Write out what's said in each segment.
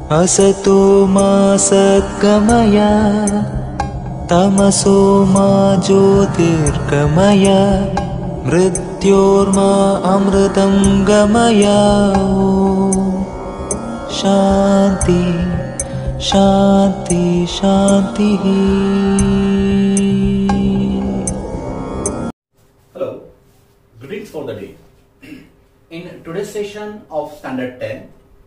असतो मा सद्गमय तमसो मा ज्योतिर्गमय मृत्योर्मा अमृतं गमय। शांति शांति शांति। Hello, greetings for the day. In today's session of Standard 10,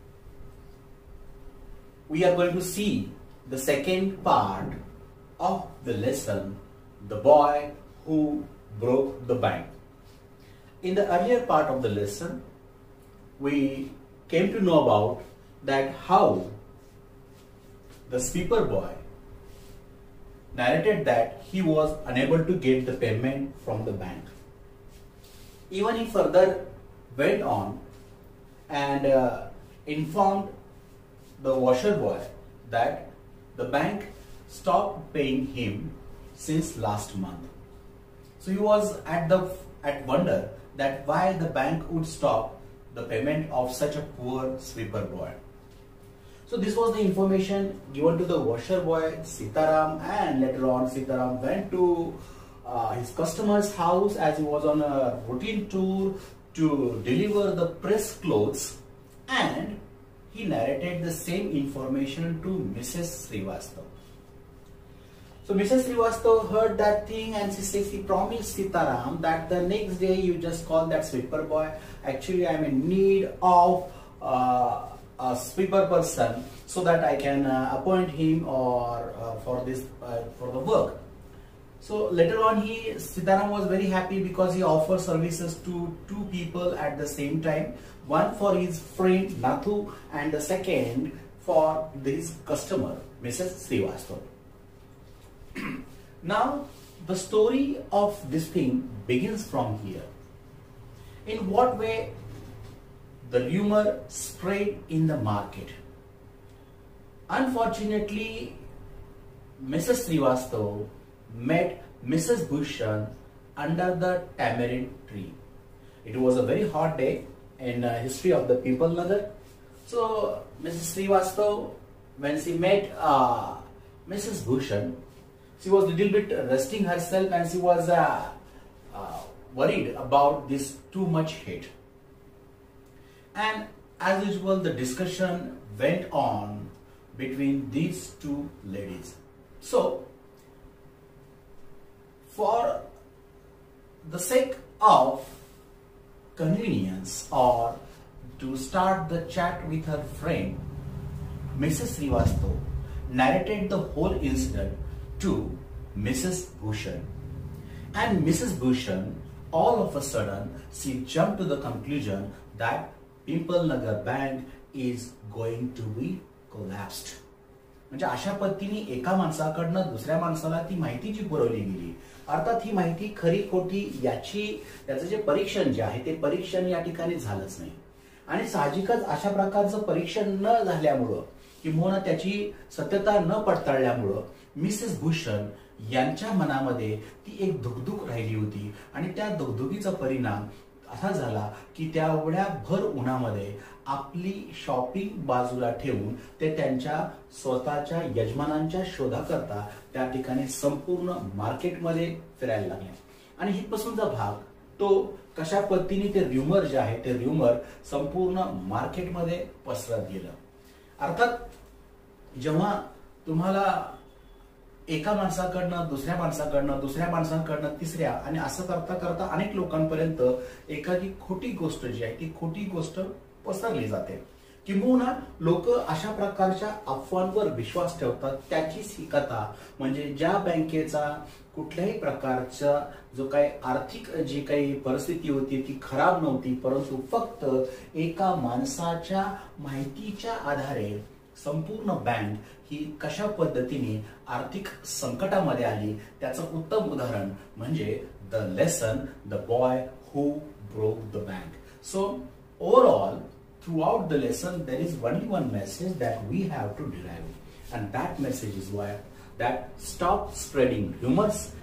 we are going to see the second part of the lesson, The Boy Who Broke the Bank. In the earlier part of the lesson, we came to know about that how the sweeper boy narrated that he was unable to get the payment from the bank. Even he further went on and informed the washer boy that the bank stopped paying him since last month. So he was at wonder that why the bank would stop the payment of such a poor sweeper boy. So this was the information given to the washer boy Sitaram, and later on Sitaram went to his customer's house as he was on a routine tour to deliver the pressed clothes, and he narrated the same information to Mrs. Srivastava. So Mrs. Srivastava heard that thing and she says, he promised Sitaram that the next day you just call that sweeper boy. Actually, I am in need of a sweeper person so that I can appoint him or for the work. So later on, Sitaram was very happy because he offered services to two people at the same time. One for his friend Nathu and the second for his customer, Mrs. Srivastava. Now, the story of this thing begins from here. In what way the rumor spread in the market? Unfortunately, Mrs. Srivastava met Mrs. Bhushan under the tamarind tree. It was a very hot day in the history of the People Nagar. So Mrs. Srivastava, when she met Mrs. Bhushan, she was a little bit resting herself and she was worried about this too much heat. And as usual, the discussion went on between these two ladies. So, for the sake of convenience or to start the chat with her friend, Mrs. Srivastava narrated the whole incident to Mrs. Bhushan. And Mrs. Bhushan, all of a sudden, she jumped to the conclusion that Pimple Nagar Bank is going to be collapsed. म्हणजे अशा पद्धतीने एका माणसाकडनं दुसऱ्या माणसाला ती माहिती जी पुरवली गेली, अर्थात ही माहिती खरी खोटी याचं जे परीक्षण जे आहे ते परीक्षण या ठिकाणी झालंच नाही. आणि साहजिकच अशा प्रकारचं परीक्षण न झाल्यामुळं किंवा त्याची सत्यता न पडताळल्यामुळं मिसेस भूषण यांच्या मनामध्ये ती एक दुगदुग राहिली होती आणि त्या दुगदुगीचा परिणाम असा झाला की त्या एवढ्या भर उन्हामध्ये आपली शॉपिंग बाजूला ठेवून ते त्यांच्या स्वतःच्या यजमानांच्या शोधाकरता त्या ठिकाणी संपूर्ण मार्केटमध्ये फिरायला लागले. आणि हितपासूनचा भाग तो कशा पद्धतीने ते rumor जे आहे ते rumor संपूर्ण मार्केटमध्ये पसरत गेलं. अर्थात जेव्हा तुम्हाला एका माणसाकडनं दुसऱ्या माणसाकडनं दुसऱ्या माणसाकडनं तिसऱ्या आणि असं करता करता अनेक लोकांपर्यंत एखादी खोटी गोष्ट जी आहे ती खोटी गोष्ट पसरली जाते, किंबहुना लोक अशा प्रकारच्या अफवांवर विश्वास ठेवतात. त्याचीच ही कथा म्हणजे ज्या बँकेचा कुठल्याही प्रकारचा जो काही आर्थिक जी काही परिस्थिती होती ती खराब नव्हती, परंतु फक्त एका माणसाच्या माहितीच्या आधारे संपूर्ण बँक ही कशा पद्धतीने आर्थिक संकटामध्ये आली त्याचं उत्तम उदाहरण म्हणजे the lesson the boy who broke the bank. So overall throughout the lesson there is only one message that we have to derive, and that message is why that stop spreading rumors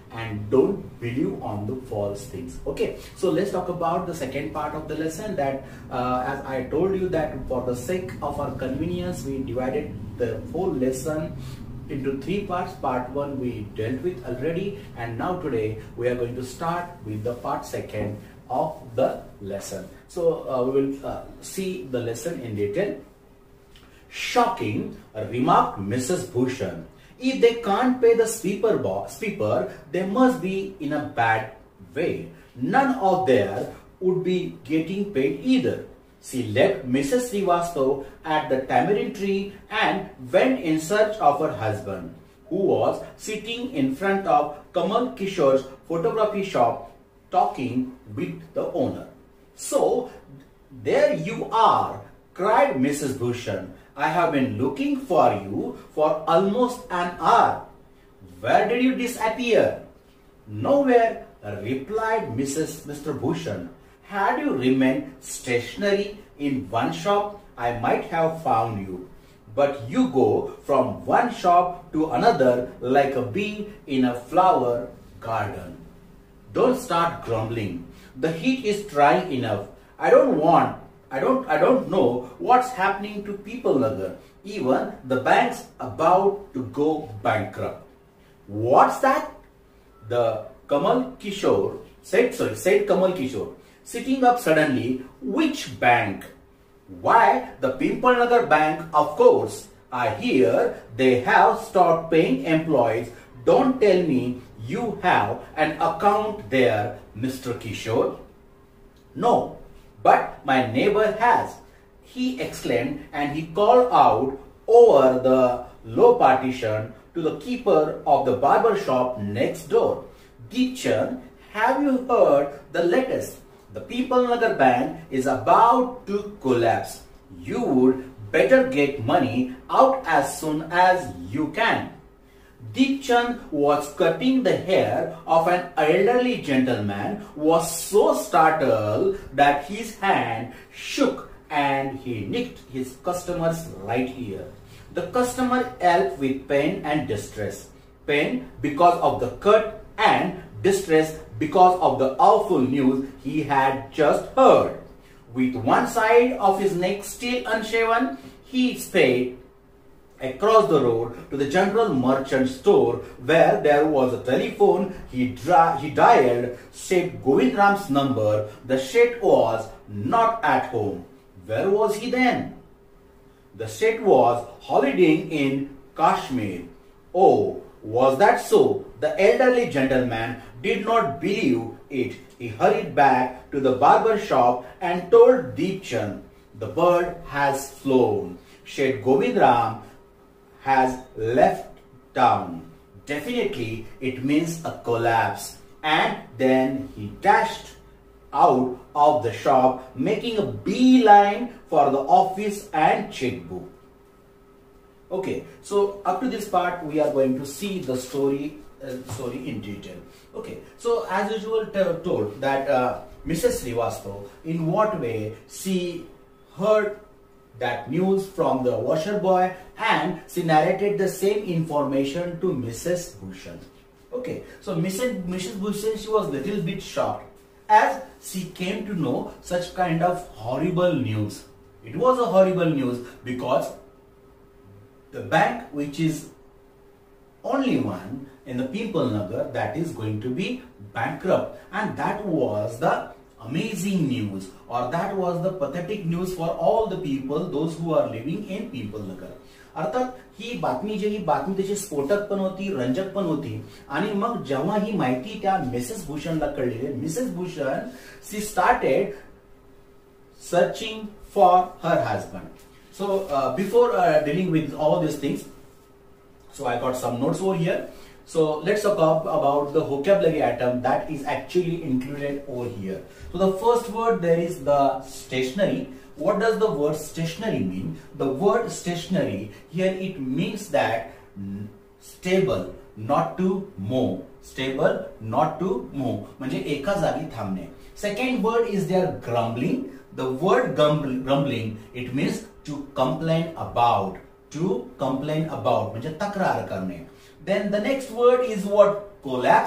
and don't believe on the false things. Okay, so let's talk about the second part of the lesson, that as I told you that for the sake of our convenience, we divided the whole lesson into three parts. Part one we dealt with already, and now today we are going to start with the part second of the lesson. So we will see the lesson in detail. Shocking, remarked Mrs. Bhushan. If they can't pay the sweeper, they must be in a bad way. None of them would be getting paid either. She left Mrs. Srivastava at the tamarind tree and went in search of her husband, who was sitting in front of Kamal Kishore's photography shop talking with the owner. So, there you are, cried Mrs. Bhushan. I have been looking for you for almost an hour. Where did you disappear? Nowhere, replied Mr. Bhushan. Had you remained stationary in one shop, I might have found you. But you go from one shop to another like a bee in a flower garden. Don't start grumbling. The heat is trying enough. I don't know what's happening to Peoplenagar. Even the bank's about to go bankrupt. What's that? The Kamal Kishore said Kamal Kishore, sitting up suddenly. Which bank? Why, the Peoplenagar Bank, of course. I hear they have stopped paying employees. Don't tell me you have an account there, Mr. Kishore. No, but my neighbor has, he exclaimed, and he called out over the low partition to the keeper of the barber shop next door. Deepchand, have you heard the latest? The Peoplenagar Bank is about to collapse. You would better get money out as soon as you can. Deepchand was cutting the hair of an elderly gentleman, was so startled that his hand shook and he nicked his customer's right ear. The customer yelped with pain and distress. Pain because of the cut and distress because of the awful news he had just heard. With one side of his neck still unshaven, he sped across the road to the general merchant store where there was a telephone. He dialed Seth Govindram's number. The Seth was not at home. Where was he then? The Seth was holidaying in Kashmir. Oh, was that so? The elderly gentleman did not believe it. He hurried back to the barber shop and told Deepchand, the bird has flown. Seth Govindram has left town. Definitely it means a collapse. And then he dashed out of the shop, making a beeline for the office and checkbook. Okay, so up to this part we are going to see the story in detail. Okay, so as usual told that Mrs. Srivastava, in what way she heard that news from the washer boy and she narrated the same information to Mrs. Bhushan. Okay, so Mrs. Bhushan, she was little bit shocked as she came to know such kind of horrible news. It was a horrible news because the bank, which is only one in the Peoplenagar, that is going to be bankrupt, and that was the amazing news, or that was the pathetic news for all the people, those who are living in Peoplenagar. अर्थात ही बातमी त्याची स्फोटक पण होती, रंजक पण होती. आणि मग जेव्हा ही माहिती त्या मिसेस भूषणला कळली, Mrs Bhushan she started searching for her husband. So before dealing with all these things, so I got some notes over here. So let's talk about the vocabulary item that is actually included over here. So the first word there is the stationery. What does the word stationery mean? The word stationery here, it means that stable, not to move. Stable, not to move. म्हणजे एका जागी थांबणे. Second word is there grumbling. The word grumbling, it means to complain about. To complain about म्हणजे तक्रार करणे. Then the next word is what? Collapse.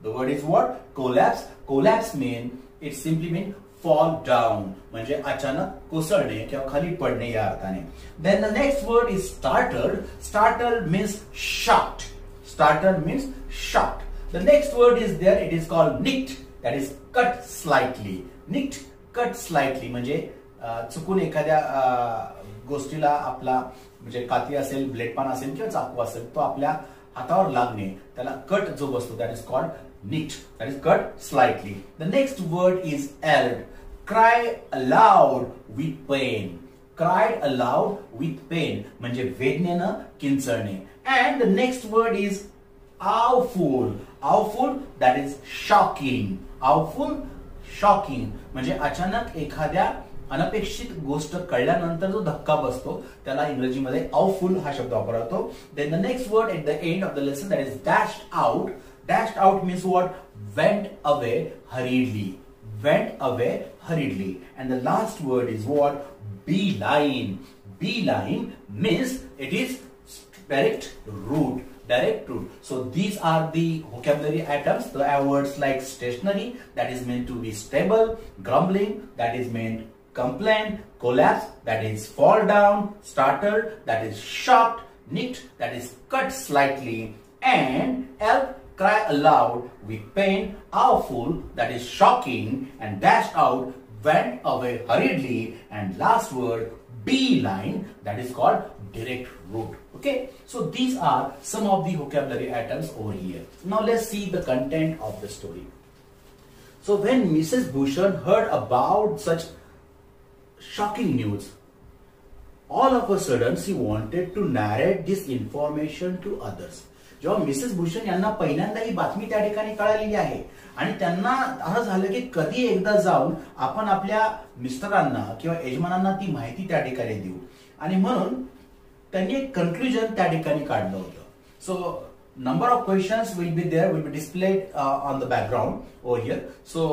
The word is what? Collapse. Collapse it simply means fall down. म्हणजे अचानक कोसळणे किंवा खाली पडणे या अर्थाने. Then the next word is startled. Startled means shocked. Startled means shocked. The next word is there. It is called nicked. That is cut slightly. Nicked, cut slightly. म्हणजे चुकून एखाद्या गोष्टीला आपला म्हणजे काती असेल, ब्लेड पान असेल किंवा चाकू असेल तो आपल्या हातावर लागणे त्याला कट जो बसतो that is called nicked. That is cut slightly. The next word is yelled. Cry aloud with pain. Cried aloud with pain म्हणजे वेदनेनं किंचळणे. And the next word is awful. Awful, that is shocking. Awful, shocking म्हणजे अचानक एखाद्या अनपेक्षित गोष्ट कळल्यानंतर जो धक्का बसतो त्याला इंग्रजीमध्ये awful हा शब्द वापरतो. Then the next word at the end of the lesson, that is dashed out. Dashed out means what? Went away hurriedly. Went away hurriedly. And the last word is what? Beeline. Beeline means it is direct route. Direct route. So these are the vocabulary items. The words like stationary, that is meant to be stable. Grumbling, that is meant complain. Collapse, that is fall down. Startled, that is shocked. Nicked, that is cut slightly. And cry aloud with pain. Awful, that is shocking. And dashed out, went away hurriedly. And last word, beeline, that is called direct route. Okay, so these are some of the vocabulary items over here. Now let's see the content of the story. So when Mrs. Bhushan heard about such shocking news, all of a sudden she wanted to narrate this information to others. जेव्हा Mrs Bhushan यांना पहिल्यांदा ही बातमी त्या ठिकाणी कळालेली आहे आणि त्यांना असं झालं की कधी एकदा जाऊन आपण आपल्या मिस्टरांना किंवा यजमानांना ती माहिती त्या ठिकाणी देऊ. आणि म्हणून त्यांनी एक कन्क्लुजन त्या ठिकाणी काढलं होतं. So number of questions will be there, will be displayed on the background over here. So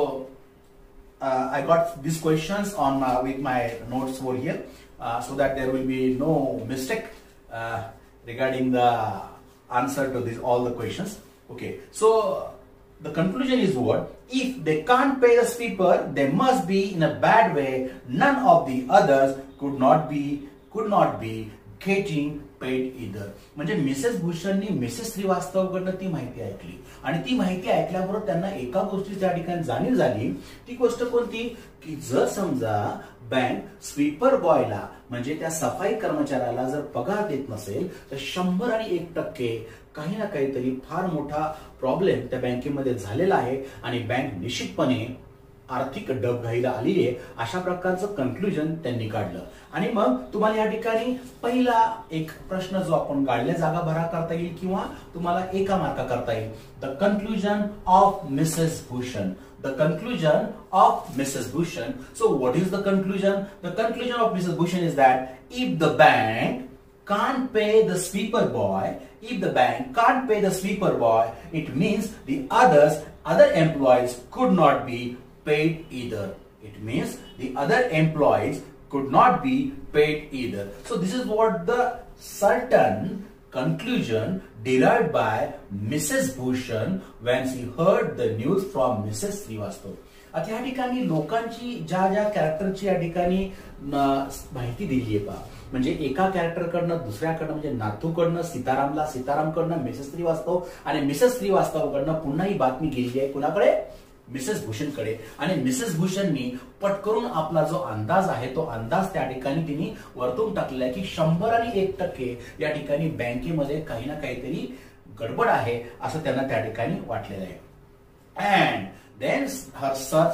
I got these questions on with my notes over here, so that there will be no mistake regarding the answer to all the questions. Okay, so the conclusion is what? If they can't pay the sweeper, they must be in a bad way. None of the others could not be getting paid either. म्हणजे Mrs भूषणनी Mrs श्रीवास्तवकडनं ती माहिती ऐकली आणि ती माहिती ऐकल्याबरोबर त्यांना एका गोष्टी त्या ठिकाणी जाणीव झाली. ती गोष्ट कोणती? की जर समजा बँक स्वीपर बॉयला म्हणजे त्या सफाई कर्मचाऱ्याला जर पगार देत नसेल तर 100 आणि 1% काही ना काहीतरी फार मोठा प्रॉब्लेम त्या बँकेमध्ये झालेला आहे आणि बँक निश्चितपणे आर्थिक डबघाईला आलेली आहे. अशा प्रकारचं कन्क्लुजन त्यांनी काढलं. आणि मग तुम्हाला या ठिकाणी पहिला एक प्रश्न जो आपण काढल्या जागा भरा करता येईल किंवा तुम्हाला एका मार्का करता येईल. The conclusion of Mrs Bhushan. The conclusion of Mrs. Bhushan. So what is the conclusion? The conclusion of Mrs. Bhushan is that if the bank can't pay the sweeper boy, it means the other employees could not be paid either. It means the other employees could not be paid either. So this is what the certain conclusion derived by Mrs. Bhushan when she heard the news from Mrs. Srivastava. आता या ठिकाणी लोकांची ज्या कॅरेक्टरची या ठिकाणी माहिती दिली आहे पहा. म्हणजे एका कॅरेक्टरकडनं दुसऱ्याकडनं म्हणजे नाथूकडनं सीतारामला, सीतारामकडनं मिसेस श्रीवास्तव आणि मिसेस श्रीवास्तवकडनं पुन्हा ही बातमी गेलेली आहे कुणाकडे? मिसेस भूषणकडे. आणि मिसेस भूषणनी पटकरून आपला जो अंदाज आहे तो अंदाज त्या ठिकाणी तिने वरतून टाकलेला आहे की 100 आणि 1% या ठिकाणी बँकेमध्ये काही ना काहीतरी गडबड आहे असं त्यांना त्या ठिकाणी वाटलेलं आहे. And then her search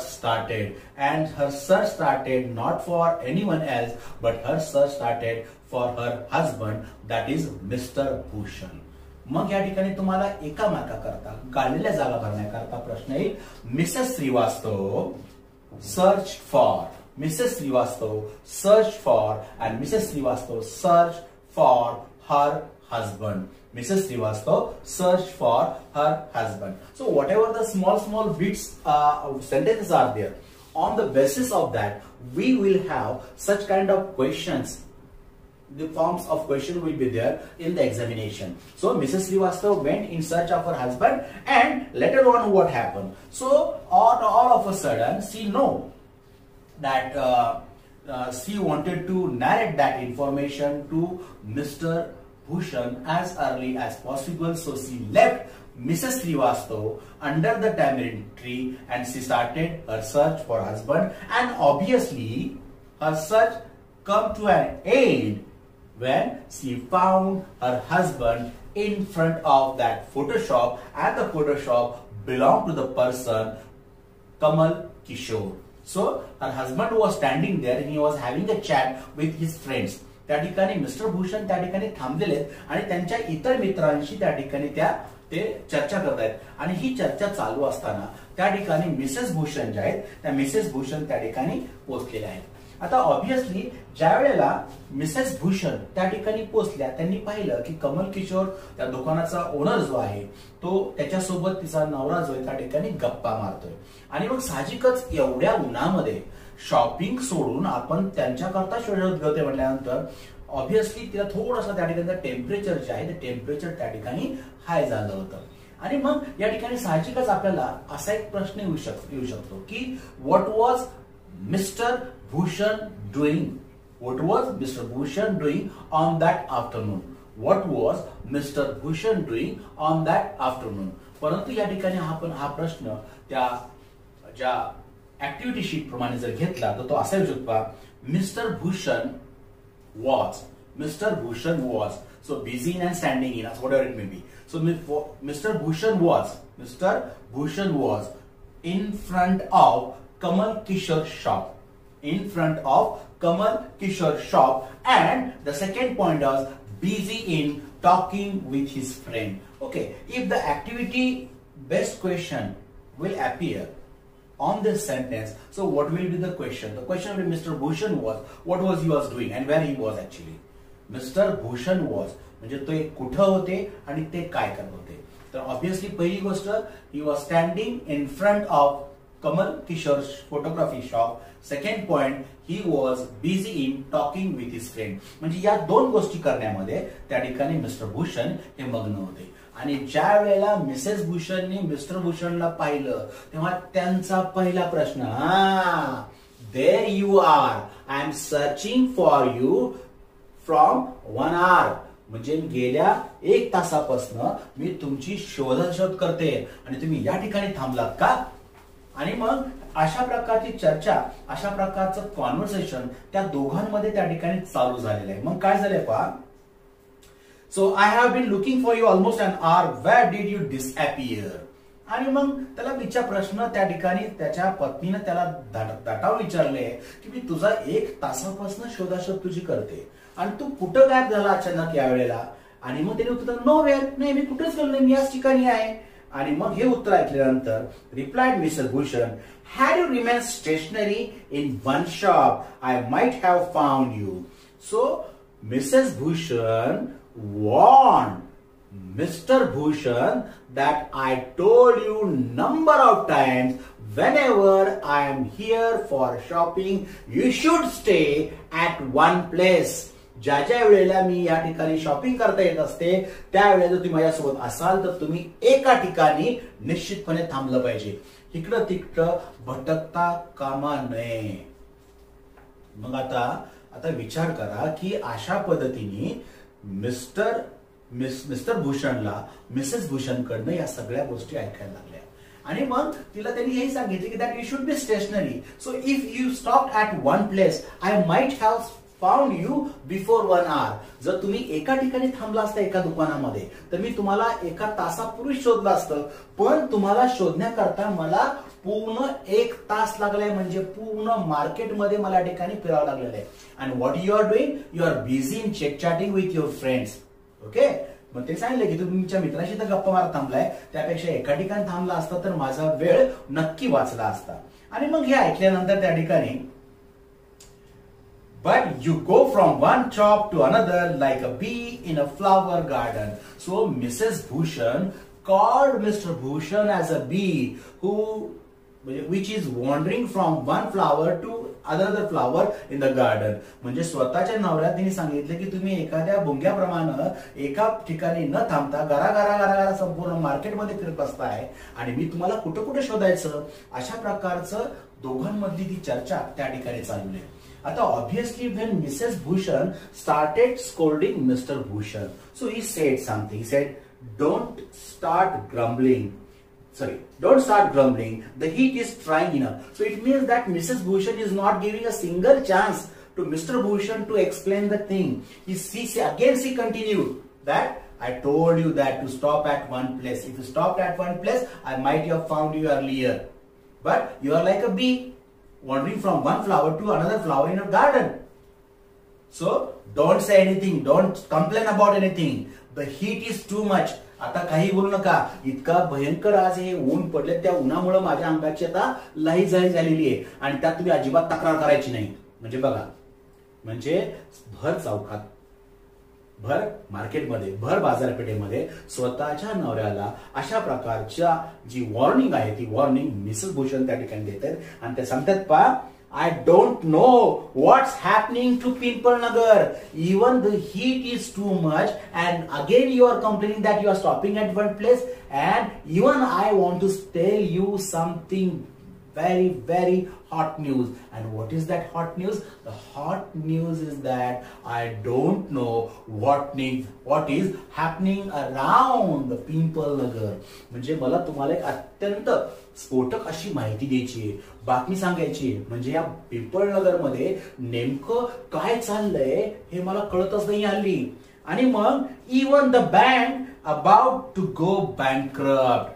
started not for anyone else but her search started for her husband, that is Mr. Bhushan. मग या ठिकाणी तुम्हाला एका मार्का करता गाळलेल्या जागा भरण्याकरता प्रश्न येईल. Mrs Srivastava search for, Mrs Srivastava search for and Mrs. Srivastava search for her husband. Mrs. Srivastava search for her husband. So whatever the small bits sentences are there, on the basis of that we will have such kind of questions the forms of question will be there in the examination. So Mrs. Srivastava went in search of her husband, and later on what happened? So all of a sudden she know that she wanted to narrate that information to Mr. Bhushan as early as possible. So she left Mrs. Srivastava under the tamarind tree and she started her search for husband, and obviously her search come to an end when she found her husband in front of that photo shop, and the photo shop belonged to the person Kamal Kishore. So her husband was standing there and he was having a chat with his friends. त्या ठिकाणी mister Bhushan त्या ठिकाणी थांबलेले आहेत आणि त्यांच्या इतर मित्रांशी त्या ठिकाणी ते चर्चा करत आहेत, आणि ही चर्चा चालू असताना त्या ठिकाणी मिसेस भूषण ज्या आहेत त्या मिसेस भूषण त्या ठिकाणी पोहोचलेल्या आहेत. आता ऑब्विसली ज्या वेळेला मिसेस भूषण त्या ठिकाणी पोहोचल्या त्यांनी पाहिलं की कमल किशोर त्या दुकानाचा ओनर जो आहे तो त्याच्यासोबत तिचा नवरा जो आहे त्या ठिकाणी गप्पा मारतोय, आणि मग साहजिकच एवढ्या उन्हामध्ये शॉपिंग सोडून आपण त्यांच्याकरता शोधत गेलोय म्हटल्यानंतर ऑब्विसली तिला थोडंसं त्या ठिकाणी टेम्परेचर जे आहे ते टेम्परेचर त्या ठिकाणी हाय झालं होतं. आणि मग या ठिकाणी साहजिकच आपल्याला असा एक प्रश्न येऊ शकतो की what was mister Bhushan doing? What was Mr. Bhushan doing on that afternoon? What was Mr. Bhushan doing on that afternoon? परंतु या ठिकाणी आपण हा प्रश्न त्या ज्या ऍक्टिव्हिटी शीट प्रमाणे जर घेतला तर तो असा येऊ शकतो, mister Bhushan was so busy in and standing in, whatever it may be. So Mr. Bhushan was in front of Kamal Kishore shop. In front of Kamal Kishore shop, and the second point was busy in talking with his friend. Okay, if the activity based question will appear on this sentence, so what will be the question? The question will be Mr. Bhushan was, what was he was doing and where he was actually. Mr. Bhushan was म्हणजे ते कुठं होते आणि ते काय करत होते. तर ऑब्विसली पहिली गोष्ट, he was standing in front of Kamal Kishore's photography shop. Second point, he was busy in talking with his friend. म्हणजे या दोन गोष्टी करण्यामध्ये त्या ठिकाणी मिस्टर भूषण हे मग्न होते. आणि ज्या वेळेला मिसेस भूषणने मिस्टर भूषणला पाहिलं तेव्हा त्यांचा पहिला प्रश्न, there you are, I am searching for you from 1 hour. म्हणजे गेल्या 1 तासापासून मी तुमची शोधाशोध करते आणि तुम्ही या ठिकाणी थांबलात का? आणि मग अशा प्रकारची चर्चा, अशा प्रकारचं कॉन्व्हर्सेशन त्या दोघांमध्ये त्या ठिकाणी चालू झालेलं आहे. मग काय झालंय पहा, so I have been looking for you almost an hour, where did you disappear? आणि मग त्याला प्रश्न त्या ठिकाणी त्याच्या पत्नीने त्याला दटाव विचारले की मी तुझा 1 तासापासून शोधाशोध तुझी करते आणि तू कुठं गायब झाला अचानक या वेळेला? आणि मग त्याने उत्तर, नो वेअर, नाही मी कुठेच गेलो नाही, मी याच ठिकाणी आहे. आणि मग हे उत्तर ऐकल्यानंतर replied mister Bhushan, had you remained stationary in one shop, I might have found you. So Mrs. Bhushan warned Mr. Bhushan that I told you number of times, whenever I am here for shopping, you should stay at one place. ज्या वेळेला मी या ठिकाणी shopping करता येत असते त्यावेळेला जर तुम्ही माझ्यासोबत असाल तर तुम्ही एका ठिकाणी निश्चितपणे थांबलं पाहिजे, इकडं तिकडं भटकता कामा नये. मग आता विचार करा की अशा पद्धतीने मिस्टर भूषणला मिसेस भूषणकडनं या सगळ्या गोष्टी ऐकायला लागल्या. आणि मग तिला त्यांनी हेही सांगितले की that you should be stationary, so if you stop at one place I might have found you before 1 hour. जर तुम्ही एका ठिकाणी थांबला असता एका दुकानामध्ये तर मी तुम्हाला 1 तासापूर्वी शोधलं असतं, पण तुम्हाला शोधण्याकरता मला पूर्ण 1 तास लागलाय, म्हणजे पूर्ण मार्केटमध्ये मला या ठिकाणी फिरावं लागलेलं आहे. And what you are doing, you are busy in chatting with your friends. Okay, मग ते सांगितलं की तुम्ही तुमच्या मित्राशी तर गप्पा मारत थांबलाय, त्यापेक्षा एका ठिकाणी थांबला असता तर माझा वेळ नक्की वाचला असता. आणि मग हे ऐकल्यानंतर त्या ठिकाणी, but you go from one shop to another like a bee in a flower garden. So Mrs. Bhushan called Mr. Bhushan as a bee which is wandering from one flower to another flower in the garden. म्हणजे स्वतःच्या नवऱ्यात त्यांनी सांगितलं की तुम्ही एखाद्या भुंग्याप्रमाणे एका ठिकाणी न थांबता गरा संपूर्ण मार्केटमध्ये फिरत असताय आणि मी तुम्हाला कुठं कुठं शोधायचं, अशा प्रकारचं दोघांमधली ती चर्चा त्या ठिकाणी चालू आहे. आता obviously when Mrs. Bhushan started scolding Mr. Bhushan, so he said something. He said, don't start grumbling. The heat is trying enough. So it means that Mrs. Bhushan is not giving a single chance to Mr. Bhushan to explain the thing. She continued that I told you that to stop at one place. If you stopped at one place, I might have found you earlier. But you are like a bee wandering from one flower to another flower in a garden. So don't say anything. Don't complain about anything. The heat is too much. आता काही बोलू नका, इतका भयंकर आज हे ऊन पडले, त्या उन्हामुळे माझ्या अंगाची आता लाहीजाही झालेली आहे आणि त्यात तुम्ही अजिबात तक्रार करायची नाही. म्हणजे बघा, म्हणजे भर चौकात, भर मार्केटमध्ये, भर बाजारपेठेमध्ये स्वतःच्या नवऱ्याला अशा प्रकारच्या जी वॉर्निंग आहे ती वॉर्निंग मिसेस भूषण त्या ठिकाणी देत आहेत आणि ते सांगतात पा, I don't know what's happening to Pimple Nagar. Even the heat is too much, and again you are complaining that you are stopping at one place. And even I want to tell you something very, very hot news. And what is that hot news? The hot news is that I don't know what is happening around the Pimple Nagar. म्हणजे मला तुम्हाला एक अत्यंत स्फोटक अशी माहिती द्यायची आहे, बातमी सांगायची आहे. म्हणजे या पिंपळ नगर मध्ये नेमकं काय चाललंय हे मला कळतच नाही हल्ली. आणि मग even the bank about to go bankrupt.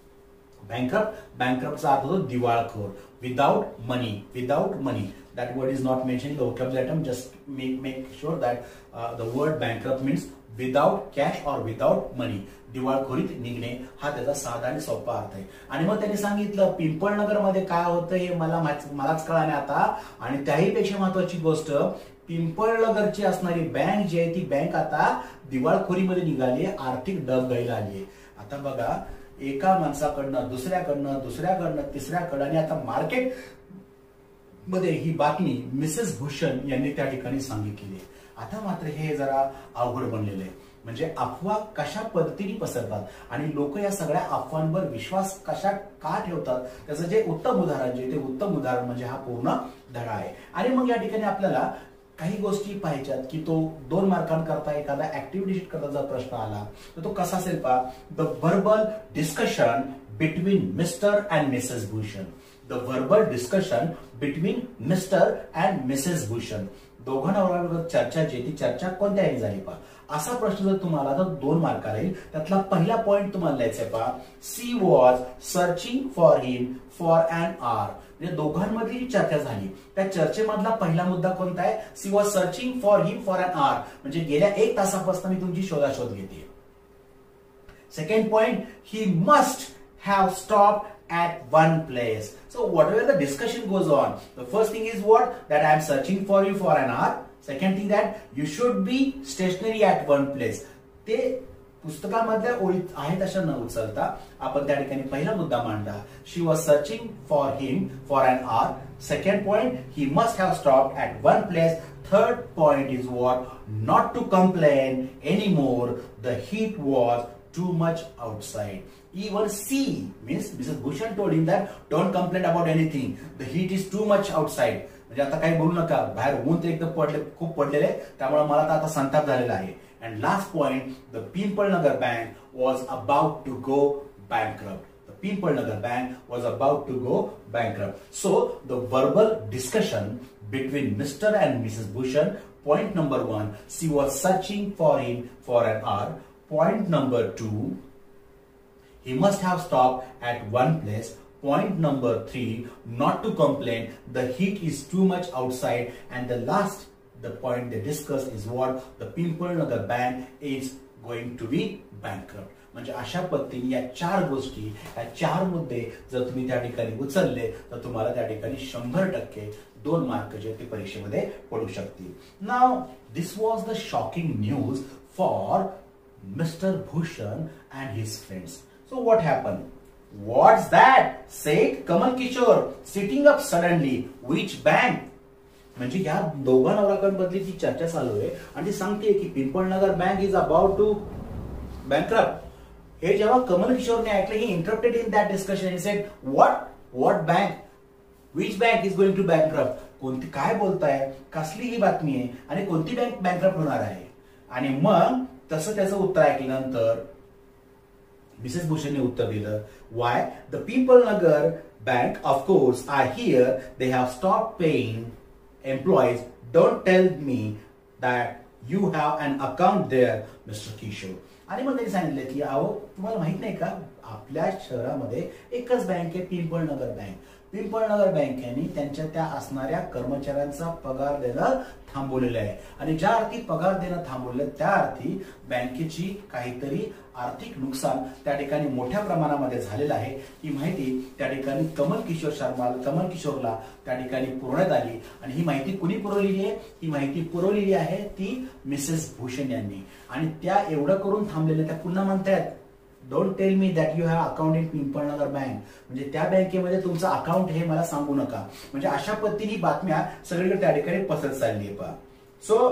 बँकरप्टचा अर्थ होतो दिवाळखोर. Without money. That word is not mentioned in the vocabulary item. Just make sure that the word bankrupt means without cash or without money. दिवाळखोरीत निघणे हा त्याचा साधा आणि सोपा अर्थ आहे. आणि मग त्यांनी सांगितलं पिंपळनगर मध्ये काय होतं हे मलाच कळाले आता. आणि त्याही पेक्षा महत्वाची गोष्ट, पिंपळनगरची असणारी बँक जी आहे ती बँक आता दिवाळखोरीमध्ये निघाली, आर्थिक डबघाईला आली आहे. आता बघा, एका माणसाकडनं दुसऱ्याकडनं तिसऱ्याकडं आणि आता मार्केट मध्ये ही बातमी मिसेस भूषण यांनी त्या ठिकाणी सांगितली. आता मात्र हे जरा अवघड बनलेलं आहे. म्हणजे अफवा कशा पद्धतीने पसरतात आणि लोक या सगळ्या अफवांवर विश्वास का ठेवतात, त्याचं जे उत्तम उदाहरण ते उत्तम उदाहरण म्हणजे हा पूर्ण धडा आहे. आणि मग या ठिकाणी आपल्याला काही गोष्टी पाहिजेत की तो 2 मार्कांकरता एखादा ऍक्टिव्हिटी शीट करता जर प्रश्न आला तर तो कसा असेल पहा. The verbal discussion between Mr and Mrs Bhushan. The verbal discussion between Mr. and Mrs. Bhushan. दोघां नवऱ्यांवर चर्चा जी ती चर्चा कोणत्याही झाली पहा. असा प्रश्न जर तुम्हाला तर 2 मार्काला येईल. त्यातला पहिला पॉइंट तुम्हाला लिहायचा पहा, she was searching for him for an hour. म्हणजे दोघांमधली जी चर्चा झाली त्या चर्चेमधला पहिला मुद्दा कोणता आहे, she was searching for him for an hour. म्हणजे गेल्या 1 तासापासून मी तुमची शोधाशोध घेते. Second point, he must have stopped at one place. So whatever the discussion goes on, the first thing is what, that I am searching for you for an hour. Second thing, that you should be stationary at one place. ते पुस्तकामधल्या ओळीत आहेत अशा न उचलता आपण त्या ठिकाणी पहिला मुद्दा मांडला, she was searching for him for an hour. Second point, he must have stopped at one place. Third point is what, not to complain any more, the heat was too much outside. Even C means Mrs. Bhushan told him that don't complain about anything. The heat is too much outside. म्हणजे आता काही बोलू नका, बाहेर ऊन तर एकदम खूप पडलेले, त्यामुळे मला आता संताप झालेला आहे. And last point, the Pimple Nagar Bank was about to go bankrupt. The Pimple Nagar Bank was about to go bankrupt. So the verbal discussion between Mr. and Mrs. Bhushan, point number 1, she was searching for him for an hour. Point number 2, he must have stopped at one place. Point number 3, not to complain, the heat is too much outside. And the point they discussed is what, the Pimple Nagar Bank is going to be bankrupt. म्हणजे अशा पद्धतीने या 4 गोष्टी, या 4 मुद्दे जर तुम्ही त्या ठिकाणी उचलले तर तुम्हाला त्या ठिकाणी 100% 2 मार्क जे ते परीक्षेमध्ये पडू शकतील. Now this was the shocking news for Mr. Bhushan and his friends. So what happened? What's that? Said Kamal Kishore, sitting up suddenly. Which bank? म्हणजे या दोघा नवराकांमधली ती चर्चा चालू आहे आणि ती सांगते की Pimpalnagar bank is about to bankrupt. हे जेव्हा कमल किशोरने ऐकलं, he interrupted in that discussion. He said what bank, which bank is going to bankrupt. कोणती, काय बोलताय, कसली ही बातमी आहे आणि कोणती बँक बँकरप्ट होणार आहे. आणि मग तसं त्याचं उत्तर ऐकल्यानंतर मिसेस भूषणने उत्तर दिलं, why the Pimpalnagar bank of course are here, they have stop paying employees, don't tell me that you have an account there Mr Kishore. आणि मग त्यांनी सांगितलं की अहो तुम्हाला माहित नाही का, आपल्या शहरामध्ये एकच बँक आहे, पिंपळनगर बँक. पिंपळनगर बँकेने त्यांच्या त्या असणाऱ्या कर्मचाऱ्यांचा पगार देणं थांबवलेलं आहे आणि ज्या अर्थी पगार देणं थांबवलं त्या अर्थी बँकेची काहीतरी आर्थिक नुकसान त्या ठिकाणी मोठ्या प्रमाणामध्ये झालेलं आहे. ही माहिती त्या ठिकाणी कमल किशोरला त्या ठिकाणी पुरवण्यात आली आणि ही माहिती कुणी पुरवलेली आहे, ही माहिती पुरवलेली आहे ती मिसेस भूषण यांनी. आणि त्या एवढं करून थांबलेल्या त्या पुन्हा म्हणतायत, don't tell me that you have account in Pimpalnagar bank, म्हणजे त्या बँकेमध्ये तुमचं अकाउंट हे मला सांगू नका. म्हणजे अशा पद्धतीने बातम्या सगळीकडे त्या ठिकाणी पसरत चालली आहे. पहा, so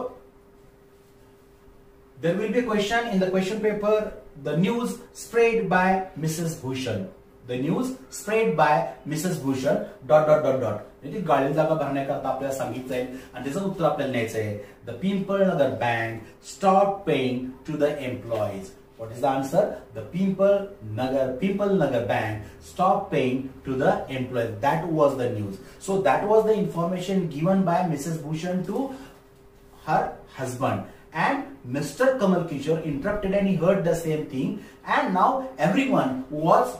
there will be question in the question paper, the news spread by Mrs Bhushan, the news spread by Mrs Bhushan dot dot dot dot. म्हणजे गाळी जागा भरण्याकरता आपल्याला सांगितलं जाईल आणि त्याचं उत्तर आपल्याला न्यायचं आहे. The Pimpalnagar bank stop paying to the employees. What is the answer? The Pimpalnagar Bank stopped paying to the employees. That was the news. So that was the information given by Mrs. Bhushan to her husband. And Mr. Kamal Kishore interrupted and he heard the same thing. And now everyone was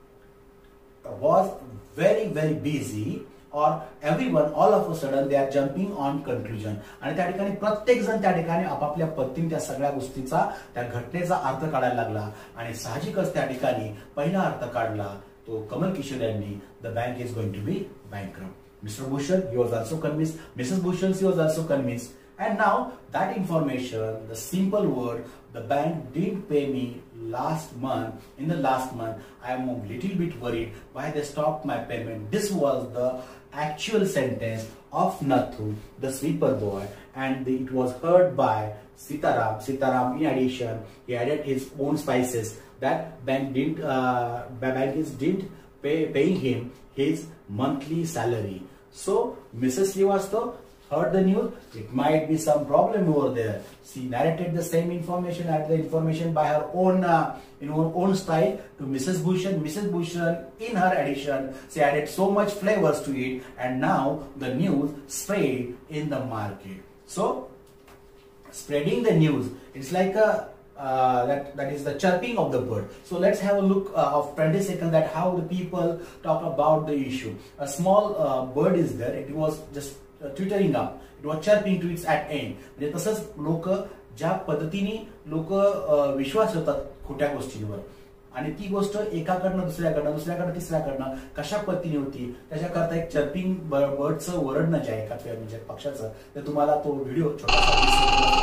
very busy. Or everyone all of a sudden they are jumping on conclusion. आणि त्या ठिकाणी प्रत्येक जण त्या ठिकाणी आपापल्या पद्धतीने त्या सगळ्या गोष्टीचा, त्या घटनेचा अर्थ काढायला लागला आणि साहजिकच त्या ठिकाणी पहिला अर्थ काढला तो कमल किशोर यांनी, the bank is going to be bankrupt. Mr. Bhushan, he was also convinced. Mrs. Bhushan, she was also convinced. And now that information, the simple word, the bank didn't pay me last month. In the last month, I am a little bit worried why they stopped my payment. This was the actual sentence of Nathu, the sweeper boy, and it was heard by Sitaram. Sitaram, in addition, he added his own spices. That bank didn't paying him his monthly salary. So Mrs. Srivastava heard the news. It might be some problem over there. She narrated the same information, added the information by her own in her own style to Mrs. Bhushan. Mrs. Bhushan, in her addition, she added so much flavors to it, and now the news spread in the market. So spreading the news, it's like a that is the chirping of the bird. So let's have a look of 20 seconds that how the people talk about the issue. A small bird is there. It was just twittering up. It was chirping to its at end. म्हणजे तसंच लोक ज्या पद्धतीने लोक विश्वास ठेवतात खोट्या गोष्टींवर आणि ती गोष्ट एकाकडनं दुसऱ्याकडनं तिसऱ्याकडनं कशा पद्धतीने होती, त्याच्याकरता एक चर्पिंग बर्डचं वरडणं जे आहे का म्हणजे पक्षाचं, ते तुम्हाला तो व्हिडिओ छोटासा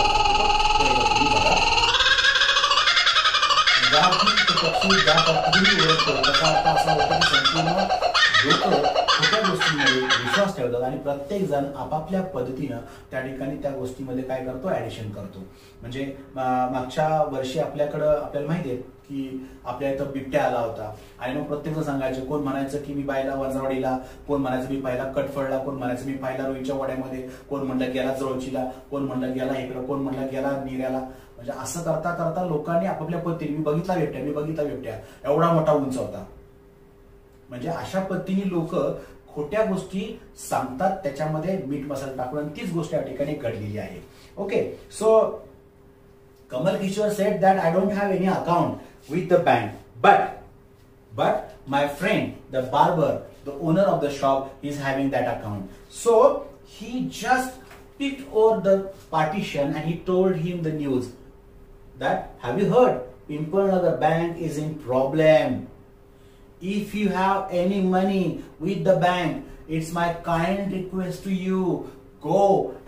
पक्षी ज्या पद्धतीने ओळखतो त्याचा अर्थ असा होता की संपूर्ण लोक खोट्या गोष्टींमध्ये विश्वास ठेवतात आणि प्रत्येक जण आपापल्या पद्धतीनं त्या ठिकाणी त्या गोष्टीमध्ये काय करतो, ऍडिशन करतो. म्हणजे मागच्या वर्षी आपल्याला माहिती आहे की आपल्या इथं बिबट्या आला होता आणि मग प्रत्येक जण सांगायचे, कोण म्हणायचं की मी पाहिला वंजरवाडीला, कोण म्हणायचं मी पाहिला कटफळला, कोण म्हणायचं मी पाहिला रोईच्या वाड्यामध्ये, कोण म्हणलं गेला जवळचीला, कोण म्हणलं गेला इकडं, कोण म्हणलं गेला निऱ्याला. म्हणजे असं करता करता लोकांनी आपापल्या पद्धतीने मी बघितला बिबट्या एवढा मोठा उंच होता. म्हणजे अशा पद्धतीने लोक खोट्या गोष्टी सांगतात, त्याच्यामध्ये मीठ मसाला टाकून, आणि तीच गोष्ट या ठिकाणी घडलेली आहे. Okay, so Kamal Kishore said that I don't have any account with the bank, but my friend, the barber, the owner of the shop, is having that account. So he just peeked over the partition and he told him the news that, have you heard, Pimpalnagar Bank is in problem. If you have any money with the bank, it's my kind request to you, go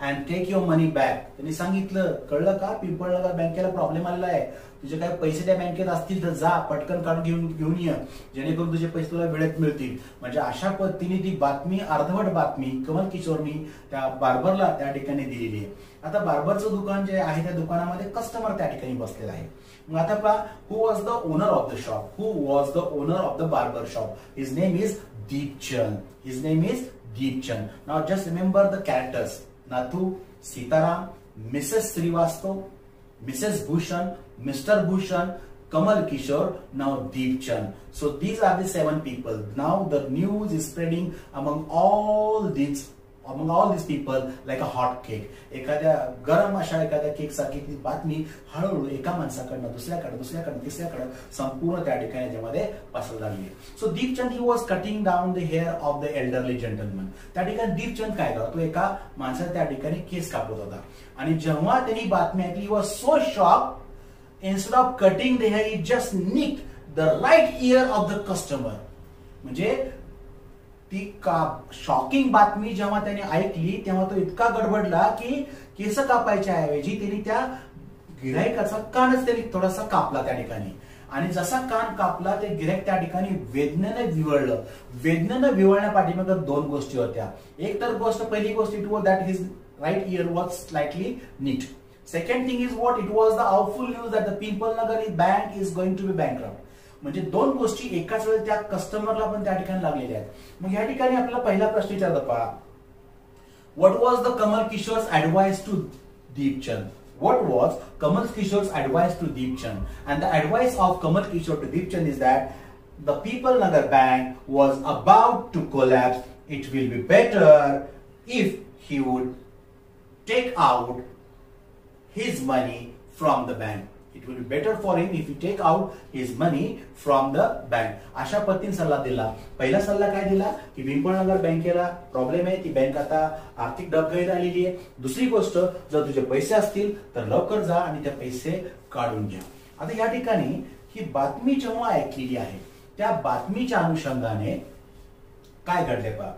and take your money back. त्यांनी सांगितलं, कळलं का, पिंपळनगर बँकेला problem आलेला आहे, तुझे काय पैसे त्या बँकेत असतील तर जा पटकन काढून घेऊन ये, जेणेकरून तुझे पैसे तुला वेळेत मिळतील. म्हणजे अशा पद्धतीने ती बातमी, अर्धवट बातमी कमल किशोरनी त्या बार्बरला त्या ठिकाणी दिलेली आहे. आता बार्बरचं दुकान जे आहे त्या दुकानामध्ये कस्टमर त्या ठिकाणी बसलेला आहे. मग आता पहा, who was the owner of the shop, who was the owner of the barber shop. His name is Deepchand. His name is Deepchand. Now just remember the characters. Nathu, Sitaram, Mrs Srivastava, Mrs. Bhushan, Mr. Bhushan, Kamal Kishore, now Deepchand. So these are the 7 people. Now the news is spreading among all these people like a hot cake. एखाद्या गरम अशा एखाद्या cake सारखी ती बातमी हळूहळू एका माणसाकडनं दुसऱ्याकडे तिसऱ्याकडे संपूर्ण त्या ठिकाणी त्याच्यामध्ये पसरत लागली. So Deepchand, he was cutting down the hair of the elderly gentleman. त्या ठिकाणी दीपचंद काय करतो, एका माणसाच्या त्या ठिकाणी केस कापत होता. आणि जेव्हा त्यांनी बातमी ऐकली, was so shock, instead of cutting the hair, he just nicked the right ear of the customer. म्हणजे ती शॉकिंग बातमी जेव्हा त्याने ऐकली तेव्हा तो इतका गडबडला की केस कापायच्या ऐवजी त्यांनी त्या गिऱ्हाईकाचा कानच त्यांनी थोडासा कापला त्या ठिकाणी. आणि जसा कान कापला ते गिऱ्हाईक त्या ठिकाणी वेदनेने विवळलं. वेदनेने विवळण्यापाठीमागे 2 गोष्टी होत्या. एक तर गोष्ट, पहिली गोष्ट, it was that his right ear was slightly neat. Second thing is what, it was the awful news that the Pimpalnagar bank is going to be bankrupt. म्हणजे 2 गोष्टी एकाच वेळेस त्या कस्टमरला पण त्या ठिकाणी लागलेल्या आहेत. मग या ठिकाणी आपल्याला पहिला प्रश्न विचारला, पहा, what was the Kamal Kishore's advice to Deepchand. What was Kamal Kishore's advice to Deepchand? And the advice of Kamal Kishore to Deepchand is that the Pipalnagar Bank was about to collapse. It will be better if he would take out his money from the bank. It will be better for him if he take out his money from the bank. अशा पद्धतीने सल्ला दिला. पहिला सल्ला काय दिला की पिंपळनगर बँकेला प्रॉब्लेम आहे, ती बँक आता आर्थिक डबघाईला आलेली आहे. दुसरी गोष्ट, जर तुझे पैसे असतील तर लवकर जा आणि ते पैसे काढून घ्या. आता या ठिकाणी ही बातमी जेव्हा ऐकलेली आहे त्या बातमीच्या अनुषंगाने काय घडले पहा.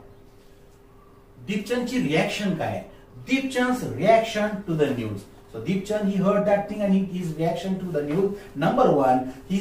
दीपचंदची रिॲक्शन काय. Deepchand's reaction to the news. So Deepchand, he heard that thing and his reaction to the news. Number 1, he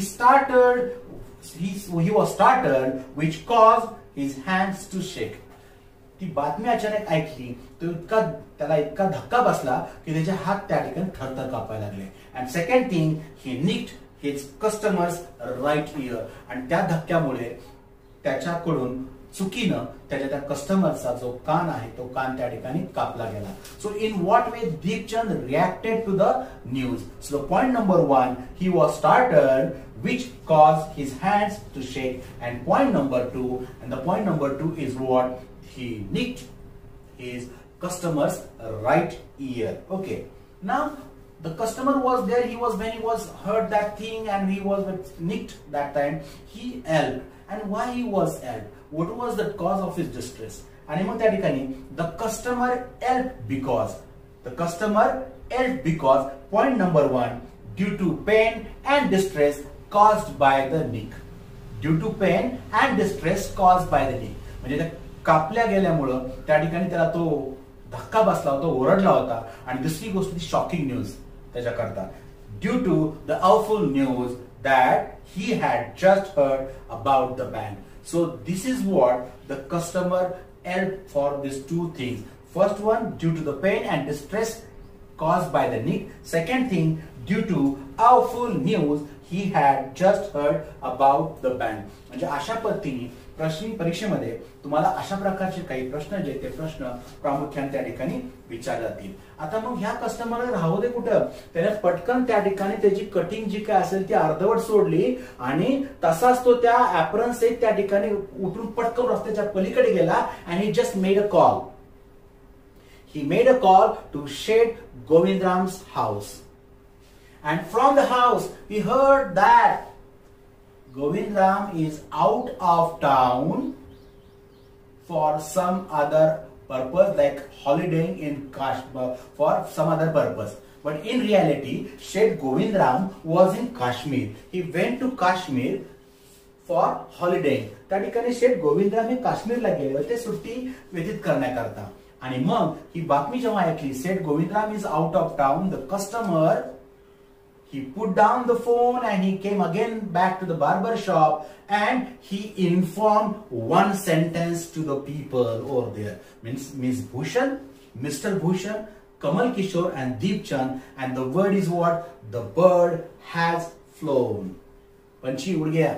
was startled, which caused his hands to shake. ती बातमी अचानक ऐकली तो त्याला इतका धक्का बसला की त्याचे हात त्या ठिकाणी थरथर कापायला लागले. And second thing, he nicked his customer's right ear. आणि त्या धक्क्यामुळे त्याच्याकडून चुकीनं त्याच्या त्या कस्टमरचा जो कान आहे तो कान त्या ठिकाणी कापला गेला. So in what way Deepchand reacted to the news. So point number 1, he was startled, which caused his hands to shake. And point number 2 is what, he nicked his customer's right ear. Okay, now the customer was there, when he was heard that thing and he was nicked that time, he yelled. And why he was yelled? What was the cause of his distress? आणि मग त्या ठिकाणी the customer yelled because point number 1, due to pain and distress caused by the nick. Due to pain and distress caused by the nick. म्हणजे त्या कापल्या गेल्यामुळं त्या ठिकाणी त्याला तो धक्का बसला होता, ओरडला होता. आणि दुसरी गोष्ट, ती शॉकिंग न्यूज त्याच्याकरता. Due to the awful news that he had just heard about the bank. So this is what the customer yelled for these 2 things. First one, due to the pain and distress caused by the nick. Second thing, due to awful news he had just heard about the bank. म्हणजे अशा पद्धतीने परीक्षेमध्ये तुम्हाला अशा प्रकारचे काही प्रश्न जे ते प्रश्न प्रामुख्याने त्या ठिकाणी विचारले जातील. आता मग ह्या कस्टमरला राहू दे कुठं, त्याने पटकन त्या ठिकाणी त्याची कटिंग जी काय असेल ती अर्धवट सोडली आणि तसाच तो त्या ऍप्रन सहित त्या ठिकाणी उठून पटकन रस्त्याच्या पलीकडे गेला. And he just made a call. He made a call to Seth Govindram's house. And from the house, he heard that Govindram is out of town for some other purpose, like holidaying in Kashmir, for some other purpose. But in reality, Seth Govindram was in Kashmir. He went to Kashmir for holidaying. त्या ठिकाणी शेठ गोविंदराम हे काश्मीरला गेले होते सुट्टी व्यतीत करण्याकरता. आणि मग ही बातमी जेव्हा ऐकली, Seth Govindram is out of town, the customer he put down the phone and he came again back to the barber shop and he informed one sentence to the people over there. Means Miss Bhushan, Mr. Bhushan, Kamal Kishore and Deep Chand, and the word is what? The bird has flown. पंछी उड गया,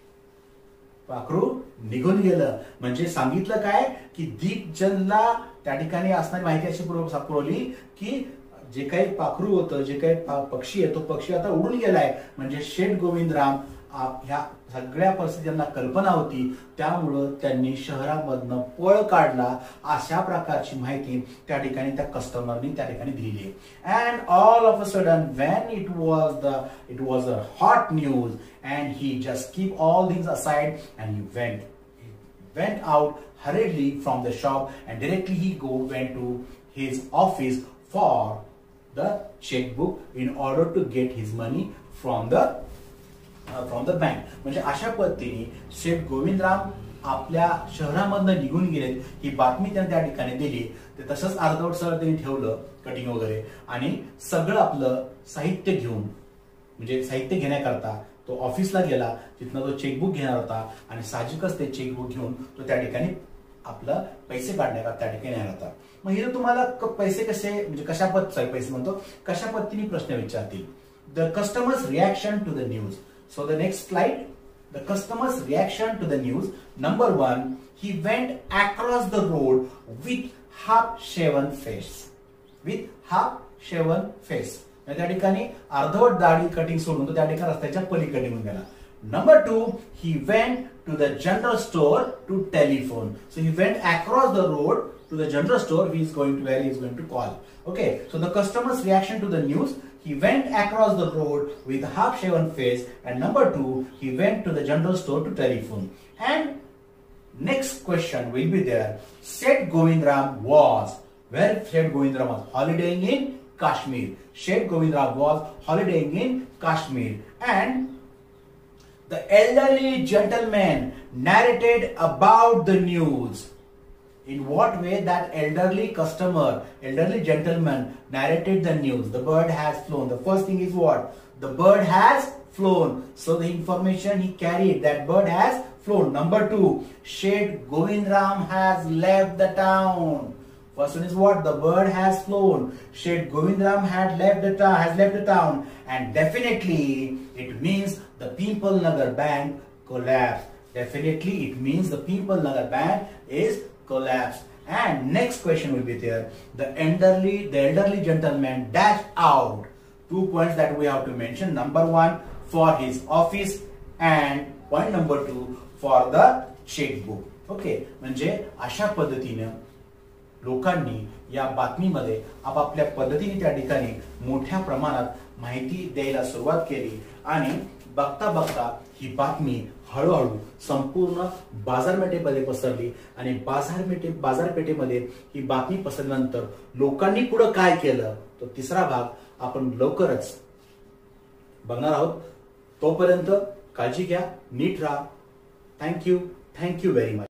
पाखरू निघून गेलं. म्हणजे सांगितलं काय की दीपचंदला त्या ठिकाणी असणारी माहिती अशी पुरवली की जे काही पाखरू होतं, जे काही पक्षी आहे, तो पक्षी आता उडून गेलाय. म्हणजे शेठ गोविंदराम ह्या सगळ्या परिस्थितींना कल्पना होती, त्यामुळं त्यांनी शहरामधनं पळ काढला. अशा प्रकारची माहिती त्या ठिकाणी त्या कस्टमरनी त्या ठिकाणी दिलेली आहे. And all of a sudden when it was a hot news and he just keep all things aside and he went out hurriedly from the shop and directly he went to his office for the checkbook in order to get his money from the bank. म्हणजे अशा पद्धतीने शेठ गोविंदराम आपल्या शहरामधनं निघून गेलेत ही बातमी त्यांनी त्या ठिकाणी दिली. ते तसंच अर्धवट सरळ त्यांनी ठेवलं कटिंग वगैरे आणि सगळं आपलं साहित्य घेऊन, म्हणजे साहित्य घेण्याकरता तो ऑफिसला गेला. तिथनं तो चेकबुक घेणार होता आणि साहजिकच ते चेकबुक घेऊन तो त्या ठिकाणी आपलं पैसे काढण्याकरता त्या ठिकाणी येणार होता. मग हे तुम्हाला पैसे कसे, म्हणजे कशा पद्धतीने पैसे म्हणतो, कशा पद्धतीने प्रश्न विचारतील. The customer's reaction to the news. So the next slide, the customer's reaction to the news. Number 1, he went across the road with half shaven face. With half shaven face, त्या ठिकाणी अर्धवट दाढी कटिंग सोडून तो त्या ठिकाणी रस्त्याच्या पलीकडे निघून गेला. Number 2, he went to the general store to telephone. So he went across the road to the general store where he is going to call. Okay, so the customer's reaction to the news, he went across the road with a half shaven face, and number 2, he went to the general store to telephone. And next question will be there. Seth Govindram was, where Seth Govindram was holidaying in Kashmir. Seth Govindram was holidaying in Kashmir, and the elderly gentleman narrated about the news. In what way that elderly gentleman narrated the news? The bird has flown. The first thing is what? The bird has flown. So the information he carried, that bird has flown. Number 2, Seth Govindram has left the town. First one is what? The bird has flown. Seth Govindram has left the town, and definitely it means the Pimple Nagar Bank collapsed. Definitely it means the Pimple Nagar Bank is collapsed. And next question will be there. The elderly gentleman dashed out. 2 points that we have to mention. Number 1 for his office, and point number 2 for the checkbook. Okay, म्हणजे अशा पद्धतीने लोकांनी या बातमीमध्ये आपापल्या पद्धतीने त्या ठिकाणी मोठ्या प्रमाणात माहिती द्यायला सुरुवात केली. आणि बघता बघता ही बातमी हळूहळू संपूर्ण बाजारपेठेमध्ये पसरली. आणि बाजारपेठेमध्ये ही बातमी पसरल्यानंतर लोकांनी पुढे काय केलं, तो तिसरा भाग आपण लवकरच बघणार आहोत. तोपर्यंत काळजी घ्या, नीट राहा. Thank you very much.